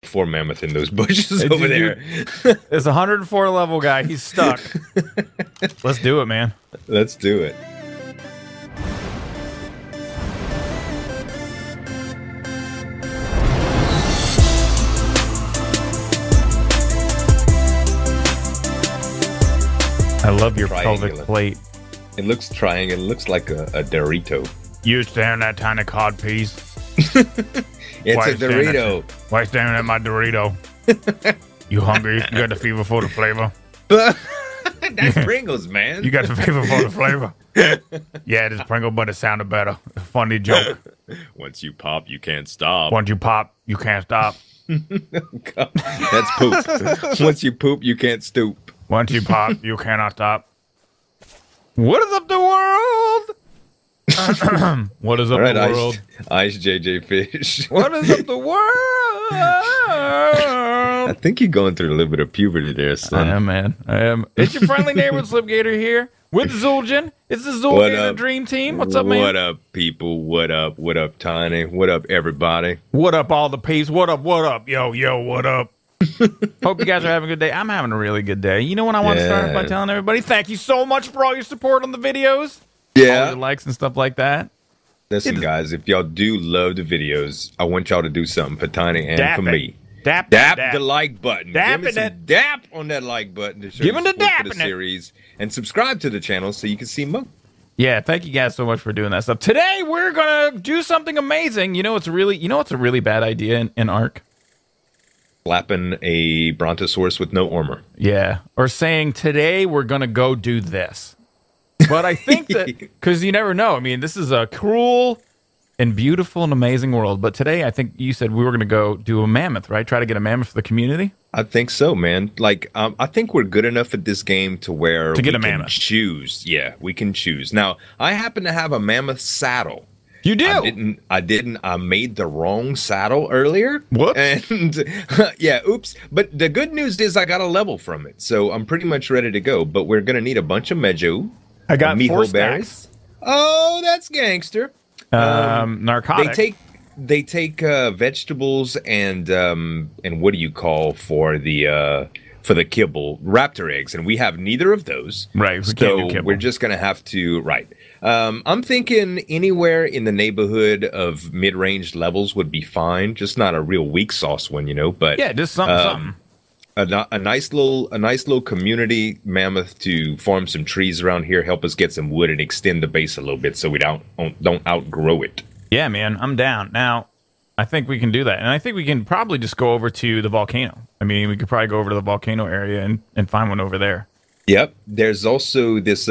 4 mammoth in those bushes over there. It's a 104 level guy. He's stuck. Let's do it, man. Let's do it. I love your pelvic plate. It looks triangular. It looks like a Dorito. You staring at that tiny cod piece? It's a Dorito. Why staring at my Dorito? You hungry? You got the fever for the flavor? That's Pringles, man. You got the fever for the flavor? Yeah, it is Pringle, but it sounded better. Funny joke. Once you pop, you can't stop. Once you pop, you can't stop. God, that's poop. Once you poop, you can't stoop. Once you pop, you cannot stop. What is up the world? What is up the world? Ice JJ Fish. What is up the world? I think you're going through a little bit of puberty there, son. I am, man. I am. It's your friendly neighborhood Slipgator here with Zul'jin. It's the Zul'gator Dream Team. What's up, man? What up, people? What up? What up, Tiny? What up, everybody? What up, all the peeps? What up? What up? Yo, yo, what up? Hope you guys are having a good day. I'm having a really good day. You know what I want to start by telling everybody? Thank you so much for all your support on the videos. Yeah. All your likes and stuff like that. Listen, guys, if y'all do love the videos, I want y'all to do something for Tiny and for me. Dap the like button. Dap Give me some dap on that like button to show Give him the support dap for the series. And subscribe to the channel so you can see more. Yeah, thank you guys so much for doing that stuff. Today we're gonna do something amazing. You know it's a really bad idea in Ark? Slapping a brontosaurus with no armor. Yeah, or saying today we're gonna go do this. But I think that because you never know. I mean, this is a cruel and beautiful and amazing world. But today, I think you said we were gonna go do a mammoth, right? Try to get a mammoth for the community. I think so, man. Like, I think we're good enough at this game to where we can choose. Yeah, we can choose. Now, I happen to have a mammoth saddle. You do? I made the wrong saddle earlier. Whoops. And yeah, oops. But the good news is I got a level from it. So I'm pretty much ready to go. But we're going to need a bunch of Mejo. I got 4 stacks. Oh, that's gangster. Narcotic. They take vegetables and what do you call for the kibble? Raptor eggs, and we have neither of those. Right. So we're just gonna have to I'm thinking anywhere in the neighborhood of mid-range levels would be fine. Just not a real weak sauce one, But yeah, just something. A nice little community mammoth to farm some trees around here, help us get some wood and extend the base a little bit so we don't outgrow it. Yeah, man, I'm down. Now, I think we can do that. And I think we can probably just go over to the volcano. I mean, we could probably go over to the volcano area and find one over there. Yep. There's also this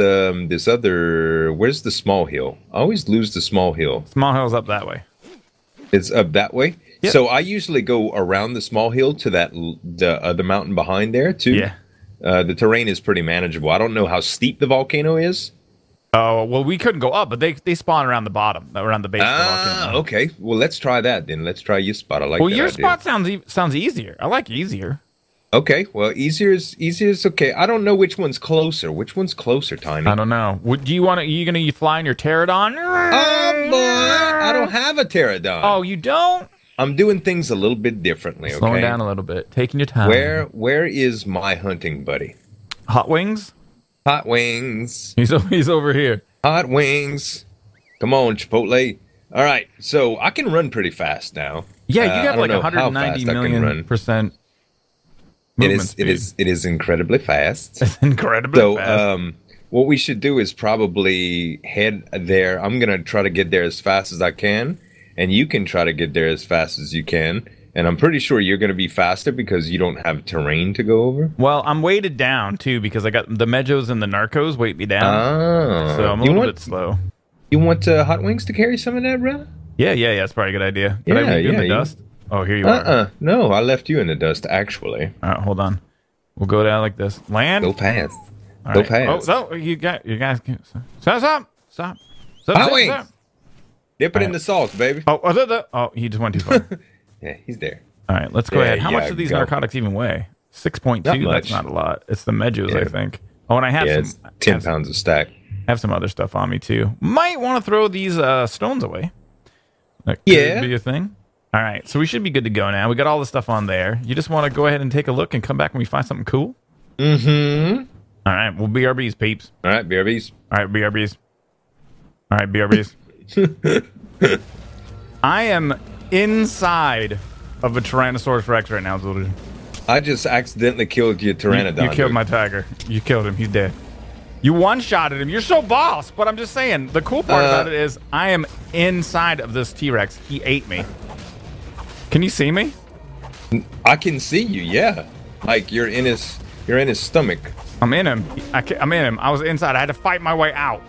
other, where's the small hill? I always lose the small hill. Small hill's up that way. It's up that way? Yep. So I usually go around the small hill to the other mountain behind there, too. Yeah. The terrain is pretty manageable. I don't know how steep the volcano is. Oh, well, we couldn't go up, but they spawn around the bottom, around the base of the volcano. Okay. Well, let's try that then. Let's try your spot. I like that. Well, your idea. spot sounds easier. I like easier. Okay. Well, easier is okay. I don't know which one's closer. Which one's closer, Tiny? I don't know. Do you want to? You gonna fly in your pterodon? Oh boy, I don't have a pterodon. Oh, you don't? I'm doing things a little bit differently. Okay? Slowing down a little bit, taking your time. Where is my hunting buddy? Hot Wings. Hot Wings. He's over here. Hot Wings. Come on, Chipotle. All right, so I can run pretty fast now. Yeah, you have like 190 million%. It is incredibly fast. It's incredibly fast. So, what we should do is probably head there. I'm gonna try to get there as fast as I can, and you can try to get there as fast as you can. And I'm pretty sure you're going to be faster because you don't have terrain to go over. Well, I'm weighted down, too, because I got the Mejos and the Narcos weight me down. Oh. So I'm a little bit slow. You want Hot Wings to carry some of that, bro? Yeah, that's probably a good idea. Did I leave you in the dust? Oh, here you are. No, I left you in the dust, actually. All right, hold on. We'll go down like this. Land. Go past. All go right. past. Oh, you guys can't. Stop. Hot Wings. Dip it in the sauce, baby. Oh, he just went too far. Yeah, he's there. All right, let's go ahead. How much do these narcotics even weigh? 6.2. That's not a lot. It's the Mejos, I think. Oh, and I have it's 10 pounds a stack. Have some other stuff on me too. Might want to throw these stones away. That could be a thing. All right, so we should be good to go now. We got all the stuff on there. You just want to go ahead and take a look and come back when we find something cool? Mm-hmm. All right, well, BRBs, peeps. All right, BRBs. All right, BRBs. All right, BRBs. I am inside of a Tyrannosaurus Rex right now, Zildjian. I just accidentally killed your Pteranodon. You killed my tiger. You killed him. He's dead. You one-shotted him. You're so boss. But I'm just saying, the cool part about it is I am inside of this T-Rex. He ate me. Can you see me? I can see you, yeah. Like you're in his stomach. I'm in him. I'm in him. I was inside. I had to fight my way out.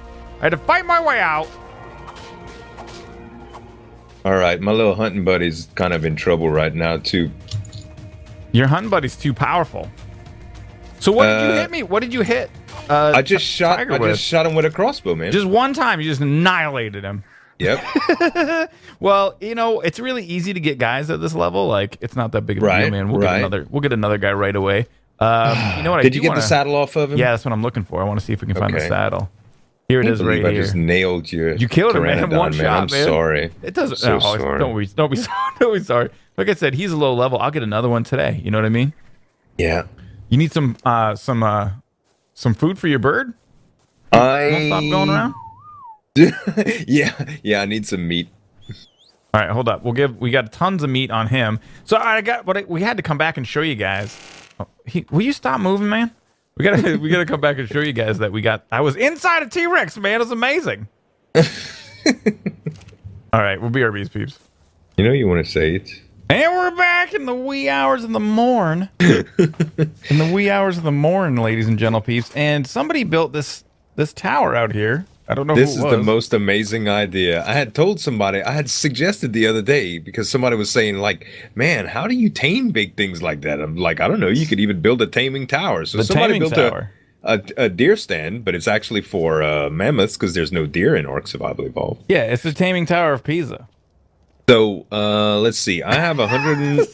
All right, my little hunting buddy's kind of in trouble right now too. Your hunting buddy's too powerful. So what did you hit me? What did you hit? I just shot him with a crossbow, man. Just one time, you just annihilated him. Yep. Well, you know, it's really easy to get guys at this level. Like, it's not that big of a deal, man. We'll get another guy right away. You know what? Did you get the saddle off of him? Yeah, that's what I'm looking for. I want to see if we can find the saddle. Here it is, right here. I just nailed you. You killed him, man. One shot, man. I'm sorry. It doesn't. So sorry. Don't be sorry. Don't be sorry. Like I said, he's a low level. I'll get another one today. You know what I mean? Yeah. You need some food for your bird? Won't stop going around? yeah, I need some meat. All right, hold up. We got tons of meat on him. So we had to come back and show you guys. Will you stop moving, man? We gotta come back and show you guys that I was inside a T-Rex, man. It was amazing. All right, we'll be BRBs, peeps. You know you want to say it. And we're back in the wee hours of the morn. In the wee hours of the morn, ladies and gentle peeps. And somebody built this tower out here. I don't know who it was. This is the most amazing idea. I had told somebody, I had suggested the other day because somebody was saying like, man, how do you tame big things like that? I'm like, I don't know. You could even build a taming tower. So somebody built a deer stand, but it's actually for mammoths because there's no deer in Orc Survival Evolved. Yeah, it's the Taming Tower of Pisa. So let's see. I have 100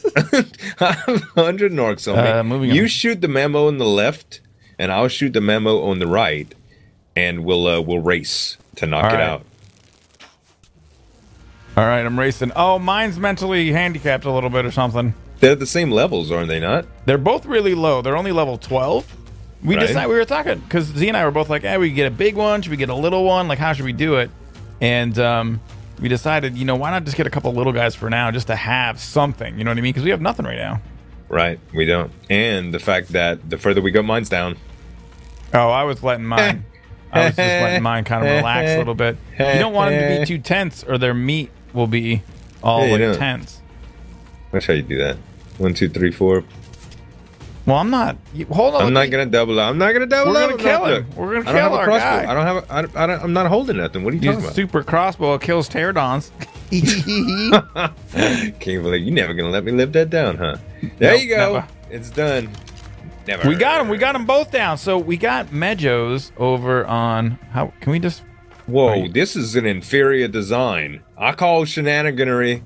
orcs on me. You shoot the mammo on the left, and I'll shoot the mammo on the right, and we'll race to knock it out. All right, I'm racing. Oh, mine's mentally handicapped a little bit or something. They're the same levels, aren't they not? They're both really low. They're only level 12. We were talking because Z and I were both like, "Hey, we get a big one. Should we get a little one? Like, how should we do it?" And we decided, why not just get a couple little guys for now, just to have something. You know what I mean? Because we have nothing right now. Right, we don't. And the fact that the further we go, mine's down. Oh, I was letting mine. I was just letting mine kind of relax a little bit. You don't want them to be too tense, or their meat will be all tense. That's how you do that. 1, 2, 3, 4. Well, I'm not. Hold on. I'm not gonna double up. We're gonna kill him. We're gonna kill our guy. I'm not holding nothing. What are you talking about? Super crossbow kills pterodons. Can't believe you never gonna let me live that down, huh? There you go. Never. It's done. Never. We got him. We got them both down. So we got Mejos over on. How can we just? Whoa, this is an inferior design. I call shenaniganery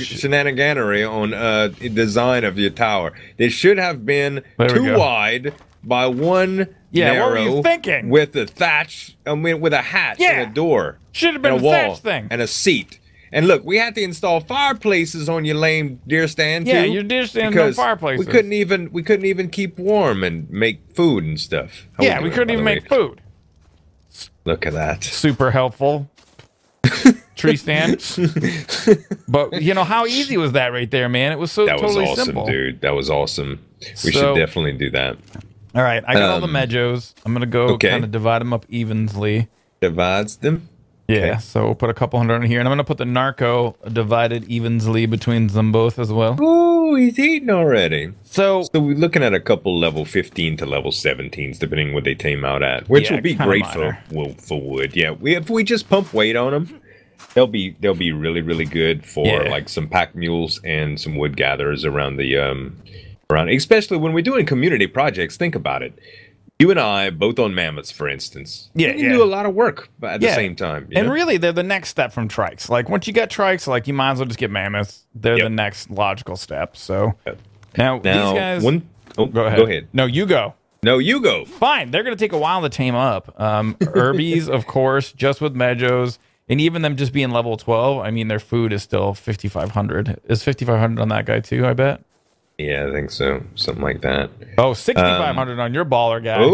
on design of your tower. It should have been too wide by one narrow. What were you thinking? With a thatch, with a hatch and a door. Should have been a thatch thing. And a seat. And look, we had to install fireplaces on your lame deer stand too. Yeah, your deer stand no fireplaces. We couldn't even keep warm and make food and stuff. Yeah, we couldn't even make food. Look at that. Super helpful. Tree stand. But how easy was that right there, man? It was totally awesome, simple. Dude. That was awesome. We should definitely do that. All right, I got all the Mejos. I'm gonna go kind of divide them up evenly. Divides them? Yeah, okay. So we'll put a couple hundred in here. And I'm going to put the narco divided evenly between them both as well. Ooh, he's eating already. So we're looking at a couple level 15 to level 17s, depending what they tame out at. Which will be great for wood. Yeah, if we just pump weight on them, they'll be really, really good for like some pack mules and some wood gatherers around the around. Especially when we're doing community projects, think about it. You and I, both on mammoths, for instance. Yeah, you do a lot of work at the same time. And really, they're the next step from trikes. Like, once you get trikes, like, you might as well just get mammoths. They're the next logical step. So, now these guys... Go ahead. No, you go. No, you go. Fine. They're going to take a while to tame up. Urbies, of course, just with Mejos. And even them just being level 12, I mean, their food is still 5,500. Is 5,500 on that guy too, I bet? Yeah, I think so. Something like that. Oh, 6,500 on your baller guy.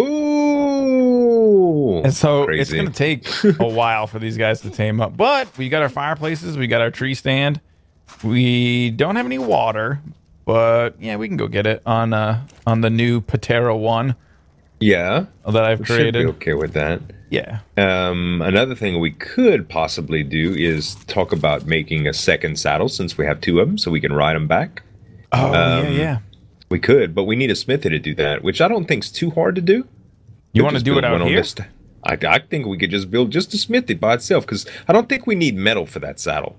Oh, And so crazy. it's going to take a while for these guys to tame up. But we got our fireplaces. We got our tree stand. We don't have any water. But, yeah, we can go get it on the new Patera 1 Yeah, that I've we created. should be okay with that. Yeah. Another thing we could possibly do is talk about making a second saddle since we have two of them, so we can ride them back. Oh, yeah. We could, but we need a smithy to do that, which I don't think is too hard to do. You We'll want to just do it build out one on here? this I think we could just build just a smithy by itself, because I don't think we need metal for that saddle.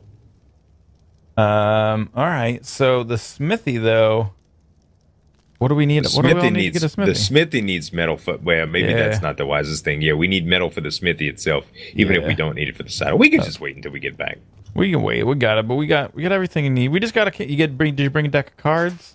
All right. So the smithy, though, what do we need? What do we all need to get a smithy? The smithy needs metal for. Well, maybe Yeah. that's not the wisest thing. Yeah, we need metal for the smithy itself, even if Yeah. we don't need it for the saddle. We can just wait until we get back. We can wait. We got it, but we got everything you need. We just got to. Did you bring a deck of cards?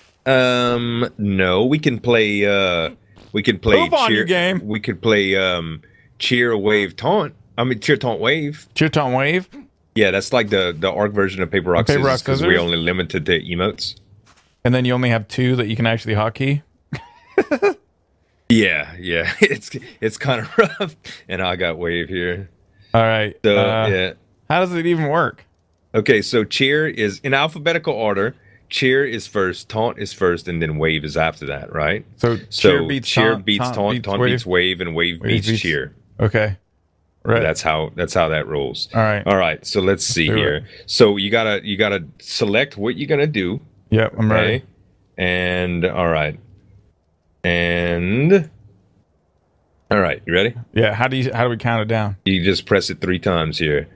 No, we can play. We can play Poop on cheer you game. We could play cheer wave taunt. I mean cheer taunt wave. Chirton wave. Yeah, that's like the ARC version of paper rock Paper, rock, scissors because we scissors? only limited to emotes. And then you only have 2 that you can actually hotkey. Yeah, it's kind of rough. And I got wave here. All right. So yeah. How does it even work? Okay, so cheer is in alphabetical order. Cheer is first, taunt is first, and then wave is after that, right? So cheer beats taunt, taunt beats wave, and wave beats cheer. Okay. Right. That's how that rolls. All right. All right. So let's see do here. it. So you gotta select what you're gonna do. Yep, I'm ready. Okay. And all right. And all right. You ready? Yeah. How do we count it down? You just press it 3 times here.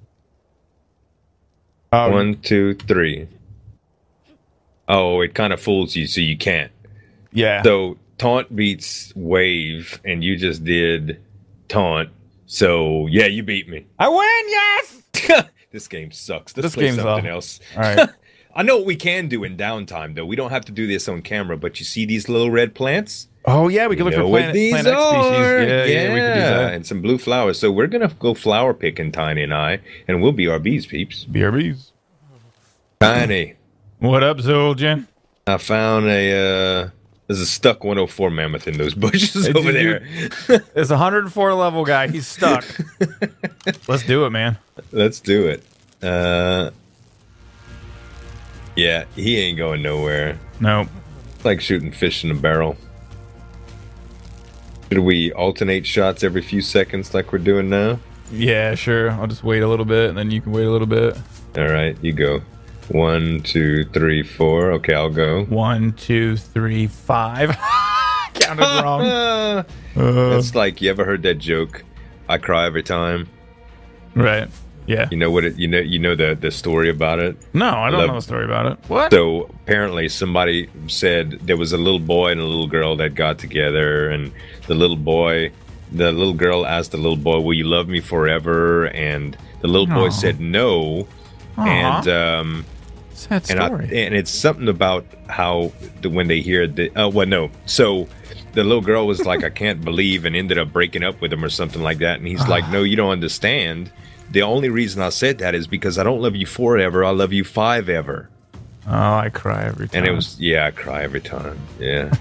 Oh, 1, 2, 3. Oh, it kind of fools you, so you can't. yeah. So taunt beats wave, and you just did taunt. So yeah, you beat me. I win. Yes. This game sucks. This Let's play game's something awful. else. All right. I know what we can do in downtime, though. We don't have to do this on camera, but you see these little red plants? Oh yeah, we can look You for know what Planet these X species. are. Yeah, we can do that. And some blue flowers. So we're going to go flower picking, Tiny and I, and we'll be our bees, peeps. BRBs. Tiny, What up, Zuljan? I found there's a stuck 104 mammoth in those bushes Hey, over dude, there. It's a 104 level guy. He's stuck. Let's do it, man. Let's do it. Yeah, he ain't going nowhere. No. It's like shooting fish in a barrel. Should we alternate shots every few seconds like we're doing now? Yeah, sure. I'll just wait a little bit, and then you can wait a little bit. All right, you go. 1, 2, 3, 4. Okay, I'll go. 1, 2, 3, 5. Counted wrong. That's like, you ever heard that joke? I cry every time. Right. Yeah. You know what? You know the story about it. No, I don't Love- know the story about it. What? So apparently, somebody said there was a little boy and a little girl that got together, and the little girl asked the little boy, "Will you love me forever?" And the little boy Aw. said no. Aw. And Sad and story. and it's something about how when they hear the no. So the little girl was like, "I can't believe," and ended up breaking up with him or something like that. And he's like, "No, you don't understand. The only reason I said that is because I don't love you forever. I love you 5 ever." Oh, I cry every time. And it was, yeah, I cry every time. Yeah.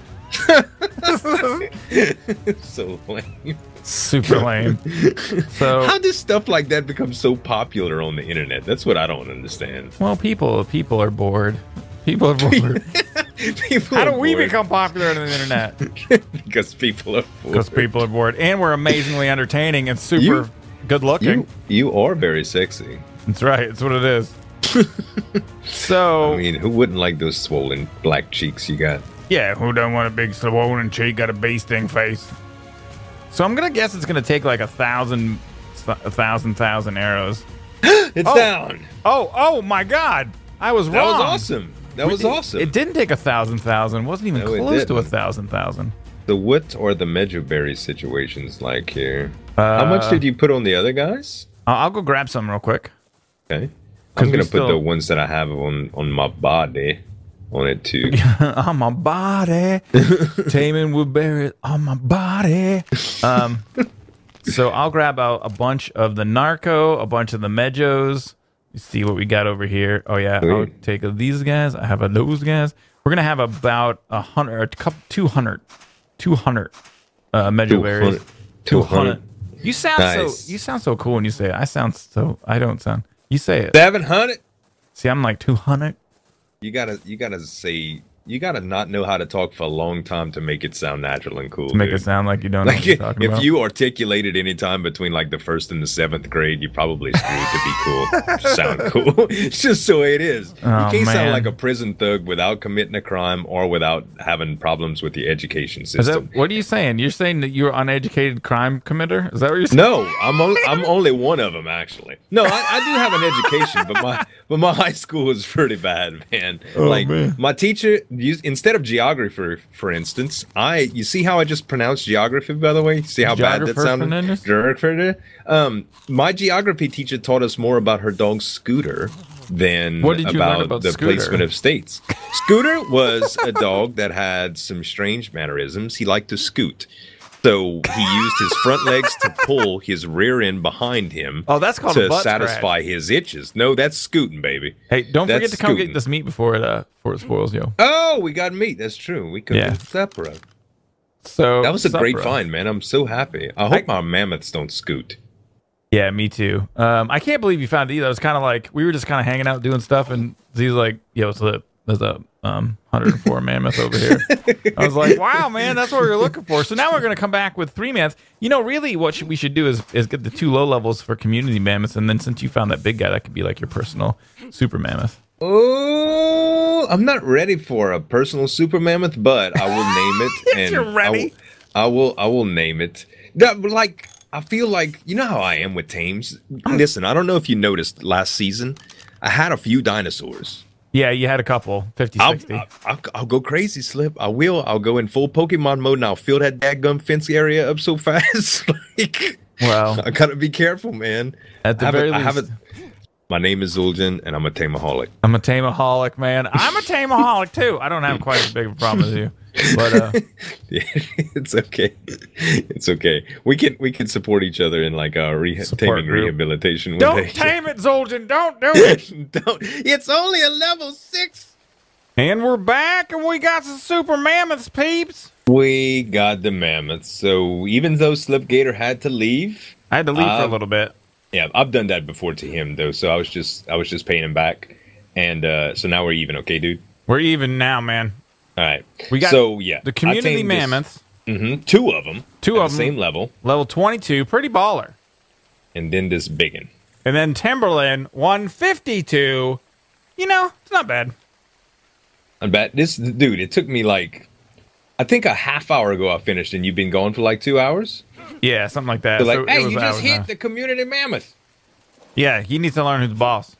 So lame. super lame. So, How does stuff like that become so popular on the internet? That's what I don't understand. well, people are bored. People are bored. People How are do we bored become popular on the internet? because people are bored. Because people are bored, and we're amazingly entertaining and super good looking. You are very sexy. That's right. That's what it is. So, I mean, who wouldn't like those swollen black cheeks you got? yeah, who doesn't want a big swollen cheek, got a bee sting face? So I'm gonna guess it's gonna take like 1,000 arrows. It's Oh. down. Oh my God! I was That wrong. was awesome. That was awesome. It didn't take 1,000. Wasn't even No, it close to didn't. 1,000. The what are the Mejoberry situations like here? How much did you put on the other guys? I'll go grab some real quick. Okay. 'Cause I'm we gonna put still- the ones that I have on my body on it too. On my body, taming with berries on my body. So I'll grab out a bunch of the narco, a bunch of the mejos. You see what we got over here. Oh yeah, I'll take these guys. I have those guys. We're gonna have about 100, a couple, 200 mejo berries. 200. You sound so cool when you say it. I don't sound. You say it. 700. See, I'm like 200. You gotta not know how to talk for a long time to make it sound natural and cool. To make it sound like you don't know what you're talking about. If you articulate it any time between like the first and the seventh grade, you probably screwed to be cool. To sound cool. It's just the way it is. Oh, you can't man. sound like a prison thug without committing a crime or without having problems with the education system. What are you saying? You're saying that you're an uneducated crime committer? Is that what you're saying? No, I'm only one of them actually. No, I do have an education, but my high school was pretty bad, man. Man. My teacher used, instead of geography, for instance, you see how I just pronounced geography, by the way? See how bad that sounded? Geography. My geography teacher taught us more about her dog Scooter than about the Scooter? placement of states. Scooter was a dog that had some strange mannerisms. He liked to scoot. So he used his front legs to pull his rear end behind him. Oh, that's called a to butt satisfy scratch. his itches. No, that's scooting, baby. Hey, don't forget That's to come scooting. get this meat before it spoils, yo. Oh, we got meat. That's true. We could Yeah. separate. So That was a great supra. find, man. I'm so happy. I hope our mammoths don't scoot. Yeah, me too. I can't believe you found it either. It was kind of like we were just kind of hanging out doing stuff, and Z's like, "Yo, there's a 104 mammoth over here." I was like, "Wow, man, that's what we were looking for." So now we're gonna come back with 3 mammoths. You know, really, what we should do is get the 2 low levels for community mammoths, and then since you found that big guy, that could be like your personal super mammoth. Oh, I'm not ready for a personal super mammoth, but I will name it. And You're ready? I will name it. Like, I feel like, you know how I am with tames. Listen, I don't know if you noticed last season, I had a few dinosaurs. Yeah, you had a couple, 50, 60. I'll go crazy, Slip. I will. I'll go in full Pokemon mode and I'll fill that dadgum fence area up so fast. Like, Well, I gotta be careful, man. at the very least, My name is Zuljan, and I'm a tamaholic. I'm a tamaholic, man. I'm a tamaholic too. I don't have quite as big of a problem as you, but Yeah, it's okay. It's okay. We can support each other in like a taming group. rehabilitation. one don't day. tame it, Zuljan. Don't do it. Don't. It's only a level 6. And we're back, and we got some super mammoths, peeps. We got the mammoths. So even though Slipgator had to leave, I had to leave for a little bit. yeah, I've done that before to him though. So I was just paying him back, and so now we're even. Okay, dude. We're even now, man. All right. We got the community mammoths. 2 of them. Two at of the them. same level, Level 22, pretty baller. and then this biggin. And then Timberland, 152. You know, it's not bad. I bet this dude. It took me like, I think a half hour ago I finished, and you've been going for like 2 hours. Yeah, something like that. They're like, So it hey, was you just hours hit now. the community mammoth. Yeah, he needs to learn who's boss.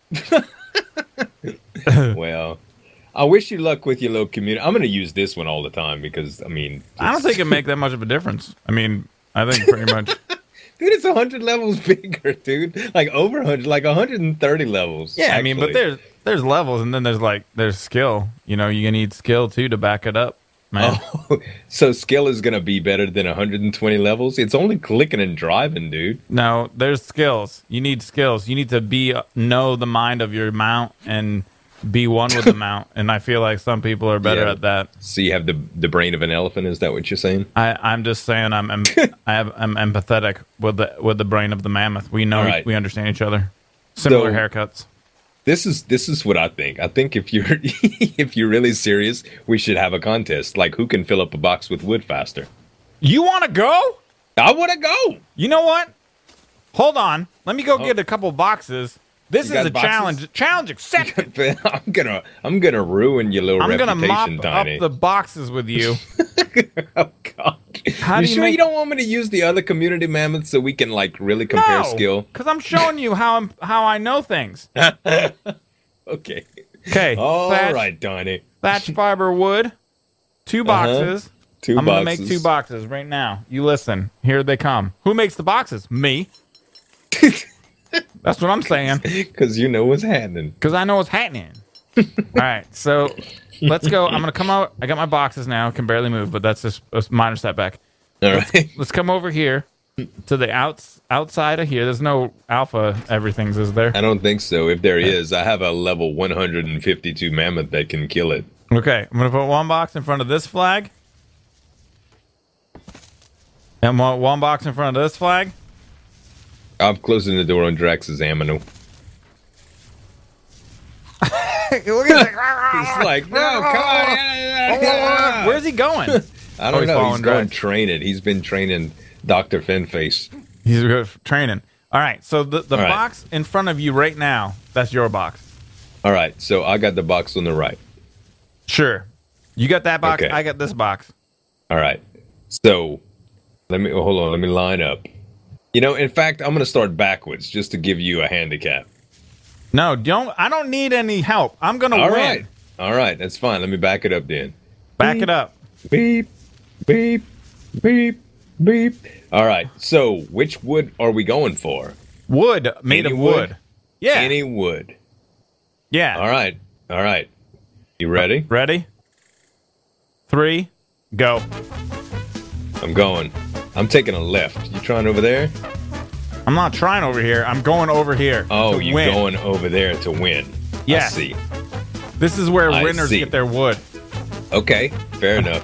Well, I wish you luck with your little community. I'm going to use this one all the time because, I mean, I don't think it'd make that much of a difference. I mean, I think pretty much. dude, it's 100 levels bigger, dude. Like over 100, like 130 levels. Yeah, I mean, but actually. there's levels, and then there's skill. You know, you're gonna need skill too to back it up, man. Oh, so skill is going to be better than 120 levels? It's only clicking and driving, dude. No, there's skills. You need skills. You need to know the mind of your mount and be one with the mount. And I feel like some people are better Yeah. at that. So you have the brain of an elephant? Is that what you're saying? I'm just saying I'm empathetic with the brain of the mammoth. We know All right. we understand each other. Similar So- haircuts. This is what I think. I think if you're if you're really serious, we should have a contest. Like who can fill up a box with wood faster? You want to go? I want to go. You know what? Hold on. Let me go get a couple boxes. This You is got a boxes? challenge. Challenge accepted. I'm gonna ruin your little I'm gonna mop reputation, up Tiny. the boxes with you. Oh God! How you do you sure make- you don't want me to use the other community mammoths so we can like really compare skill? because I'm showing you how I know things. Okay. Okay. All thatch, right, Tiny. Thatch fiber wood. 2 boxes. 2 I'm boxes. gonna make 2 boxes right now. You listen. Here they come. Who makes the boxes? Me. That's what I'm saying. Because you know what's happening. Because I know what's happening. All right, so let's go. I'm gonna come out. I got my boxes now. Can barely move, but that's just a minor setback. All right. Let's come over here. to the outside of here. There's no alpha everything's, is there? I don't think so. If there is, I have a level 152 mammoth that can kill it. Okay, I'm going to put one box in front of this flag. And one box in front of this flag. I'm closing the door on Drax's ammo. Look at He's like, no, come on. Where's he going? I don't he's know. falling He's going down. training. He's been training Dr. Finface. He's good for training. All right, so the All right. box in front of you right now, that's your box. All right, so I got the box on the right. Sure. You got that box, Okay. I got this box. All right. So hold on. Let me line up. You know, in fact, I'm going to start backwards just to give you a handicap. No, I don't need any help. I'm going to All win. right. All right. That's fine. Let me back it up then. Back it up. Beep, beep, beep, beep. All right. So which wood are we going for? Wood, made Any of wood. wood? Yeah. Any wood. Yeah. All right. All right. You ready? Ready? 3, go. I'm going. I'm taking a left. You trying over there? I'm not trying over here. I'm going over here. Oh, to you win. going over there to win. Yes. I see. This is where I winners see. get their wood. Okay, fair enough.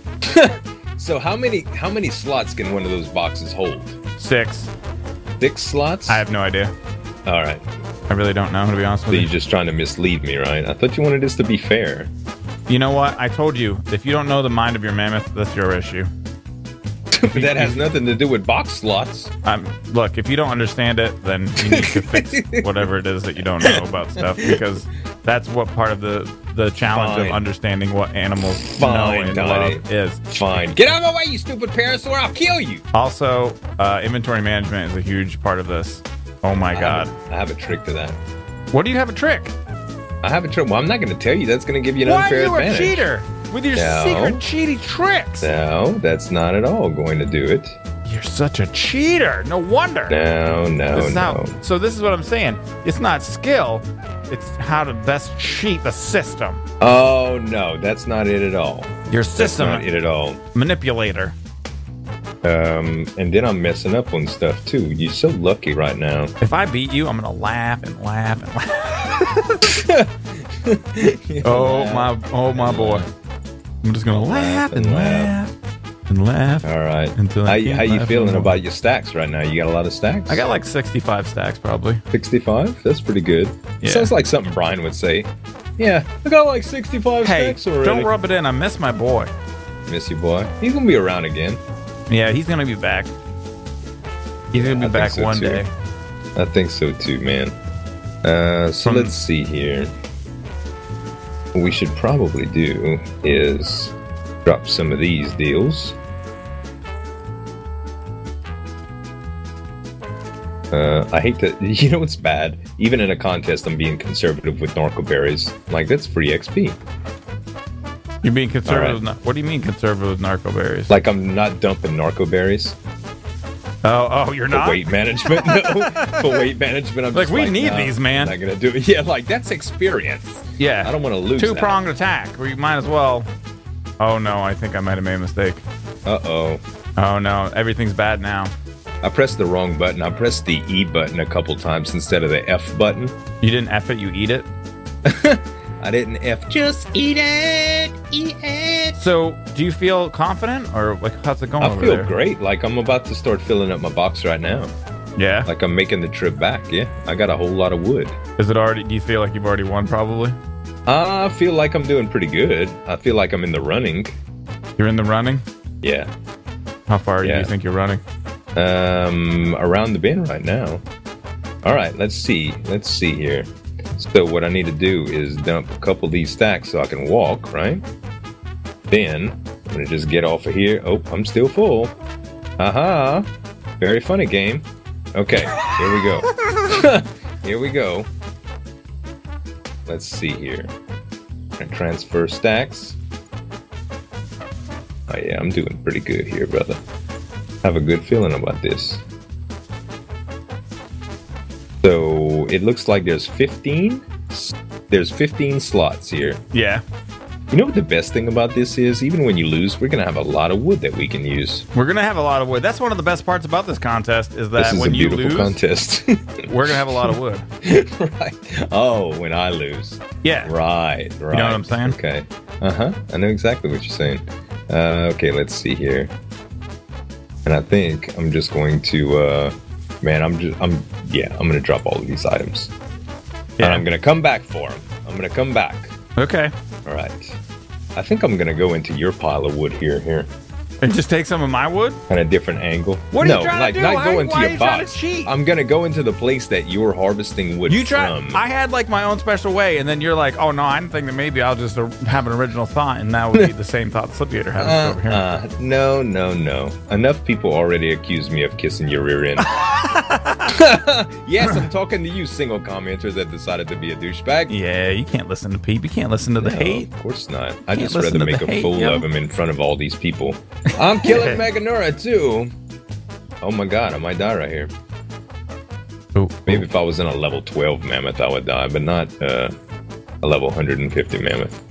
So how many slots can one of those boxes hold? 6. 6 slots? I have no idea. All right. I really don't know, to be honest So with you're you. just trying to mislead me, right? I thought you wanted this to be fair. You know what? I told you, if you don't know the mind of your mammoth, that's your issue. But that has nothing to do with box slots. Look, if you don't understand it, then you need to fix whatever it is that you don't know about stuff, because that's what part of the challenge Fine. of understanding what animals Fine, know and Donnie. love is. Fine. Get out of my way, you stupid parasaur! I'll kill you! Also, inventory management is a huge part of this. Oh my god. I have a trick to that. What do you have a trick? I have a trick. Well, I'm not going to tell you. That's going to give you an Why are unfair you advantage. a cheater? With your No. secret cheaty tricks. No, that's not at all going to do it. You're such a cheater. No wonder. No, This is no. how, so this is what I'm saying. It's not skill. It's how to best cheat the system. Oh, no, that's not it at all. Your That's system not it at all. manipulator. And then I'm messing up on stuff too. You're so lucky right now. If I beat you, I'm gonna laugh and laugh and laugh. Oh my boy. I'm just gonna laugh and laugh and laugh. All right. Until I can't how you laugh feeling anymore. about your stacks right now? You got a lot of stacks? I got like 65 stacks probably. 65. That's pretty good. Yeah. Sounds like something Brian would say. Yeah, I got like 65 Hey, stacks already. don't rub it in. I miss my boy. Miss you, boy. He's gonna be around again. Yeah, he's gonna be back. He's gonna be I think back so, one too. day. I think so too, man. So let's see here. What we should probably do is drop some of these deals. I hate that. You know what's bad? Even in a contest, I'm being conservative with narco berries. Like, that's free XP. You're being conservative. All right. What do you mean conservative with narco berries? Like, I'm not dumping narco berries Oh, you're for not. weight management. No, for weight management, I'm Like, just we need nah, these, man. I'm not gonna do it. Yeah, like that's experience. Yeah, I don't want to lose. two-pronged attack. Where you might as well. Oh no, I think I might have made a mistake. Uh-oh. Oh no, everything's bad now. I pressed the wrong button. I pressed the E button a couple times instead of the F button. You didn't F it, you eat it. I didn't F. Just eat it. Eat it. So, do you feel confident, or like how's it going I over feel there? great. Like I'm about to start filling up my box right now. Yeah. Like I'm making the trip back. Yeah, I got a whole lot of wood. Is it already? Do you feel like you've already won? Probably. I feel like I'm doing pretty good. I feel like I'm in the running. You're in the running. Yeah. How far do Yeah. you think you're running? Around the bend right now. All right, let's see. Let's see here. So what I need to do is dump a couple of these stacks so I can walk, right? Then I'm gonna just get off of here. Oh, I'm still full. Aha! Very funny game. Okay, here we go. Here we go. Let's see here. And transfer stacks. Oh yeah, I'm doing pretty good here, brother. I have a good feeling about this. So it looks like there's 15 slots here. Yeah. You know what the best thing about this is? Even when you lose, we're gonna have a lot of wood that we can use. We're gonna have a lot of wood. That's one of the best parts about this contest is that This is when a you beautiful lose, contest. we're gonna have a lot of wood. Right. Oh, when I lose. Yeah. Right. You know what I'm saying? Okay. I know exactly what you're saying. Okay, let's see here. And I think I'm just going to, man, I'm gonna drop all of these items. Yeah. And I'm gonna come back for them. I'm gonna come back. Okay. All right. I think I'm gonna go into your pile of wood here. And just take some of my wood? Kind of different angle. What are you trying to do? Not go into why are your you trying box. to cheat? I'm gonna go into the place that you're harvesting wood You try. from. I had like my own special way, and then you're like, "Oh no, I didn't think that maybe I'll just have an original thought," and that would be the same thought Slipgator has over here. No. Enough people already accuse me of kissing your rear end. Yes, I'm talking to you, single commenter that decided to be a douchebag. Yeah, you can't listen to Pete. You can't listen to the hate. Of course not. I Can't just listen rather to make the a hate, fool yo. of him in front of all these people. I'm killing Meganura too. Oh my god, I might die right here. Ooh, Maybe if I was in a level 12 mammoth, I would die, but not a level 150 mammoth.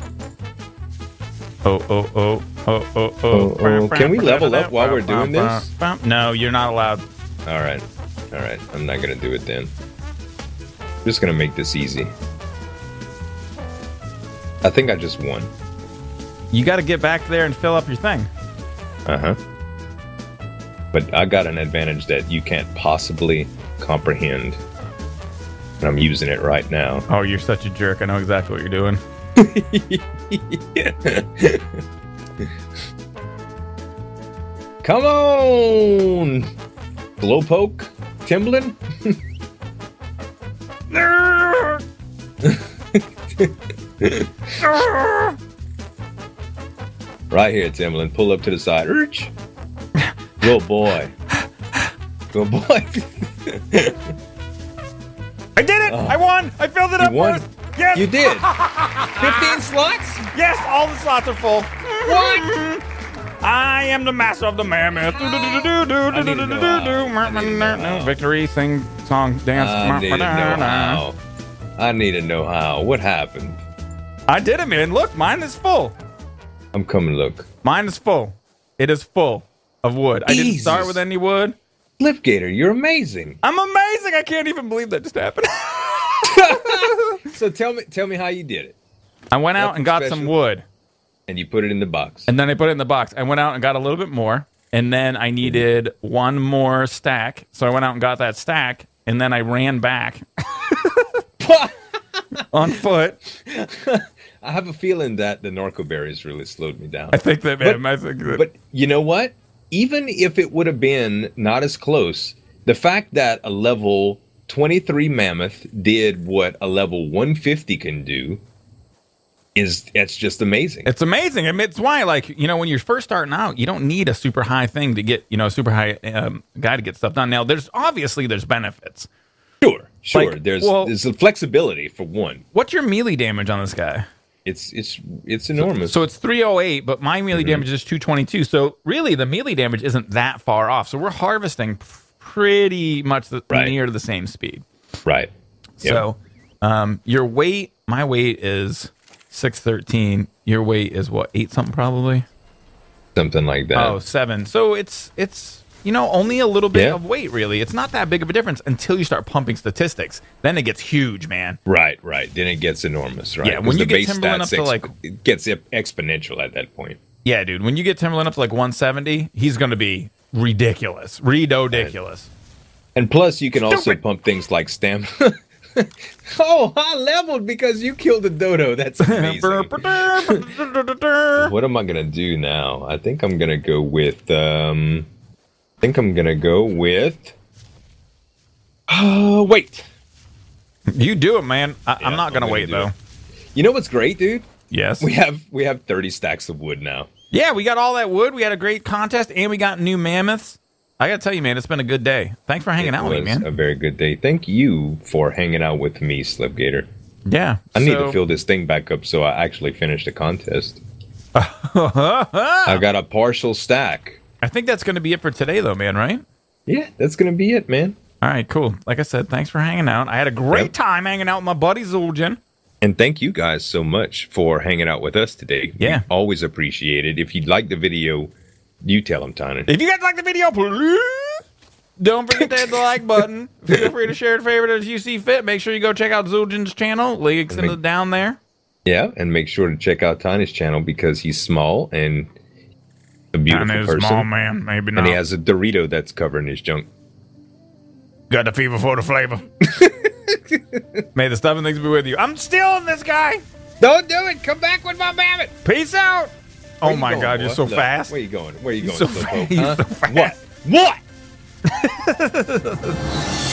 Oh. Can we level up while we're doing this? No, you're not allowed. All right. I'm not gonna do it then. I'm just gonna make this easy. I think I just won. You got to get back there and fill up your thing. But I got an advantage that you can't possibly comprehend. And I'm using it right now. Oh, you're such a jerk. I know exactly what you're doing. Come on! Blowpoke? Timblin? Right here, Timblin. Pull up to the side. Urch. Good boy. Good boy. I did it! I won! I filled it up won? first! Yes! You did. 15 slots? Yes, all the slots are full. What? I am the master of the mammoth. Victory, sing, song, dance. I need to know how. I need to know how. What happened? I did it, man. Look, mine is full. I'm coming. Look. Mine is full. It is full of wood. I didn't start Jesus. with any wood. Flipgator, you're amazing. I'm amazing. I can't even believe that just happened. So tell me how you did it. I went out and got Nothing some special? wood. And you put it in the box. And then I put it in the box. I went out and got a little bit more. And then I needed one more stack. So I went out and got that stack. And then I ran back on foot. I have a feeling that the narco berries really slowed me down. I think that, man. I think that. But you know what? Even if it would have been not as close, the fact that a level 23 mammoth did what a level 150 can do it's just amazing. It's amazing. I mean, it's why, like, you know, when you're first starting out, you don't need a super high thing to get, you know, a super high guy to get stuff done. Now, there's benefits. Sure. Like, There's a flexibility for one. What's your melee damage on this guy? It's enormous. So it's 308, but my melee damage is 222. So really, the melee damage isn't that far off. So we're harvesting pretty much near the same speed. Right. So your weight, my weight is 613. Your weight is what, 8 something probably? Something like that. Oh, 7. So it's you know, only a little bit of weight, really. It's not that big of a difference until you start pumping statistics. Then it gets huge, man. Right. Then it gets enormous, right? Yeah, when you get Timberland up to it gets exponential at that point. Yeah, dude. When you get Timberland up to like 170, he's going to be ridiculous. Ridiculous. And plus, you can also pump things like stamina. Oh, I leveled because you killed a dodo. That's amazing. What am I going to do now? I think I'm going to go with... wait. You do it, man. I'm not going to wait, though. You know what's great, dude? Yes. We have 30 stacks of wood now. Yeah, we got all that wood. We had a great contest, and we got new mammoths. I got to tell you, man, it's been a good day. Thanks for hanging out with me, man. A very good day. Thank you for hanging out with me, Slipgator. Yeah. I need to fill this thing back up so I actually finish the contest. I got a partial stack. I think that's going to be it for today, though, man, right? Yeah, that's going to be it, man. All right, cool. Like I said, thanks for hanging out. I had a great time hanging out with my buddy Zul'jin. And thank you guys so much for hanging out with us today. Yeah. We always appreciate it. If you'd like the video, you tell them, Tynan. If you guys like the video, please don't forget to hit the like button. Feel free to share and favorite as you see fit. Make sure you go check out Zul'jin's channel. Links in the down there. Yeah, and make sure to check out Tynan's channel because he's small and a beautiful person. Small man, maybe not. And he has a Dorito that's covering his junk. Got the fever for the flavor. May the stuff and things be with you. I'm stealing this guy. Don't do it. Come back with my mammoth. Peace out. Oh my going, God, boy? you're so Look, fast. Where you going? Where you going? So fast. He's so fast. What? What?